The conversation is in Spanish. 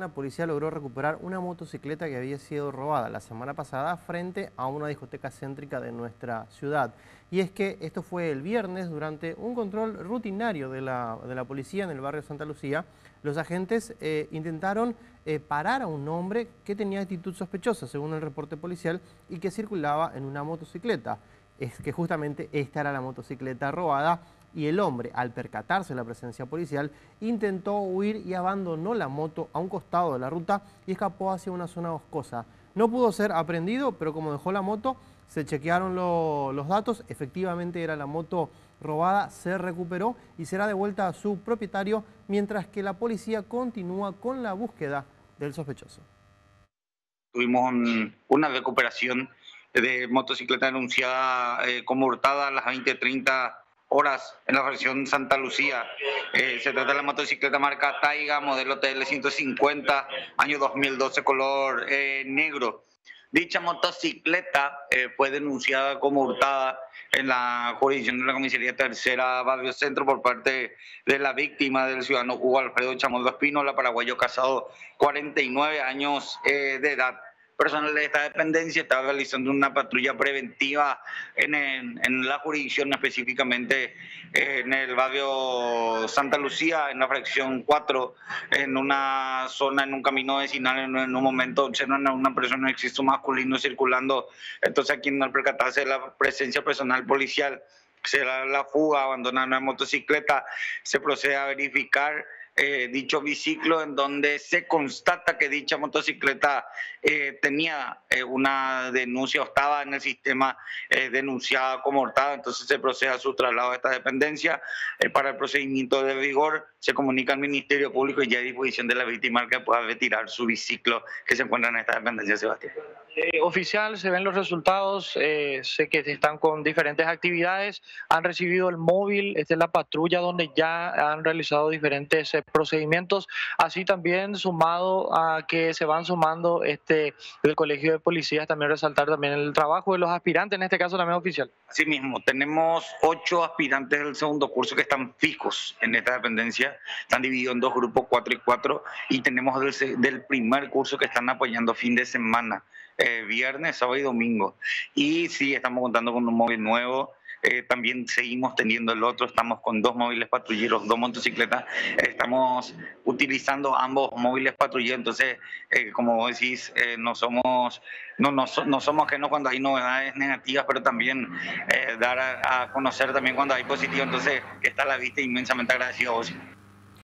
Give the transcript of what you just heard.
La policía logró recuperar una motocicleta que había sido robada la semana pasada frente a una discoteca céntrica de nuestra ciudad. Y es que esto fue el viernes durante un control rutinario de la policía en el barrio Santa Lucía. Los agentes intentaron parar a un hombre que tenía actitud sospechosa, según el reporte policial, y que circulaba en una motocicleta. Es que justamente esta era la motocicleta robada y el hombre, al percatarse de la presencia policial, intentó huir y abandonó la moto a un costado de la ruta y escapó hacia una zona boscosa. No pudo ser aprehendido, pero como dejó la moto, se chequearon los datos, efectivamente era la moto robada, se recuperó y será devuelta a su propietario, mientras que la policía continúa con la búsqueda del sospechoso. Tuvimos una recuperación de motocicleta denunciada como hurtada a las 20:30 horas en la región Santa Lucía. Se trata de la motocicleta marca Taiga, modelo TL150, año 2012, color negro. Dicha motocicleta fue denunciada como hurtada en la jurisdicción de la Comisaría Tercera Barrio Centro por parte de la víctima, del ciudadano Hugo Alfredo Chamorro Espínola, paraguayo casado, 49 años de edad. Personal de esta dependencia estaba realizando una patrulla preventiva en la jurisdicción, específicamente en el barrio Santa Lucía, en la fracción 4, en una zona, en un camino vecinal. En un momento observan a una persona de sexo masculino circulando. Entonces, aquí al percatarse de la presencia personal policial, se da la fuga, abandona una motocicleta, se procede a verificar dicho biciclo, en donde se constata que dicha motocicleta tenía una denuncia o estaba en el sistema denunciada como hurtada. Entonces se procede a su traslado a esta dependencia. Para el procedimiento de rigor se comunica al Ministerio Público y ya hay disposición de la víctima que pueda retirar su biciclo que se encuentra en esta dependencia, Sebastián. Oficial, se ven los resultados, sé que están con diferentes actividades, han recibido el móvil, esta es la patrulla donde ya han realizado diferentes procedimientos, así también sumado a que se van sumando del Colegio de Policías, también resaltar también el trabajo de los aspirantes, en este caso también oficial. Asimismo, tenemos 8 aspirantes del segundo curso que están fijos en esta dependencia, están divididos en 2 grupos, 4 y 4, y tenemos del primer curso que están apoyando fin de semana, viernes, sábado y domingo. Y sí, estamos contando con un móvil nuevo. También seguimos teniendo el otro, estamos con 2 móviles patrulleros, 2 motocicletas, estamos utilizando ambos móviles patrulleros. Entonces, como vos decís, no somos ajenos cuando hay novedades negativas, pero también dar a conocer también cuando hay positivos. Entonces, está a la vista, inmensamente agradecido a vos.